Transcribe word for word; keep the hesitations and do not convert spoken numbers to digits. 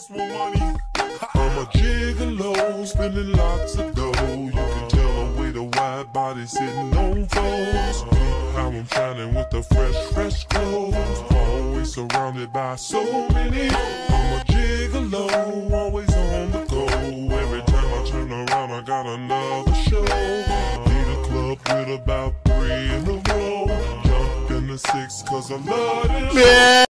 just want money. I'm a gigolo, spending lots of dough. You can tell the way the wide body sitting on foes. How I'm shining with the fresh, fresh clothes. Always surrounded by so many. I'm a gigolo, always on the go. Every time I turn around, I got another show. Lead a club with about three in a row. Jump in the six, cause I love it. Yeah.